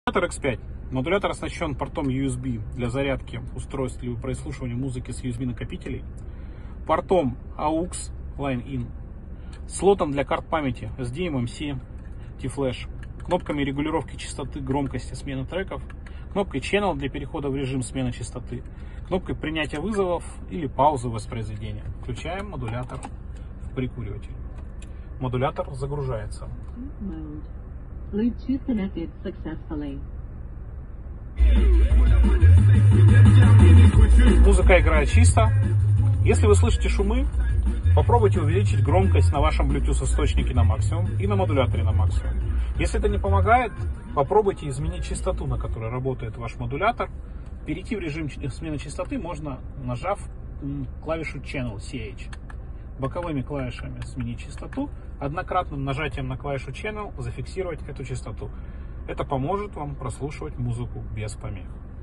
Модулятор X5. Модулятор оснащен портом USB для зарядки устройств или прослушивания музыки с USB накопителей, портом AUX Line-In, слотом для карт памяти SDMMC, T-Flash, кнопками регулировки частоты громкости смены треков, кнопкой Channel для перехода в режим смены частоты, кнопкой принятия вызовов или паузы воспроизведения. Включаем модулятор в прикуриватель. Модулятор загружается. Bluetooth connected successfully. Музыка играет чисто. Если вы слышите шумы, попробуйте увеличить громкость на вашем Bluetooth источнике на максимум и на модуляторе на максимум. Если это не помогает, попробуйте изменить частоту, на которой работает ваш модулятор. Перейти в режим смены частоты можно, нажав клавишу Channel CH. Боковыми клавишами сменить частоту, однократным нажатием на клавишу Channel зафиксировать эту частоту. Это поможет вам прослушивать музыку без помех.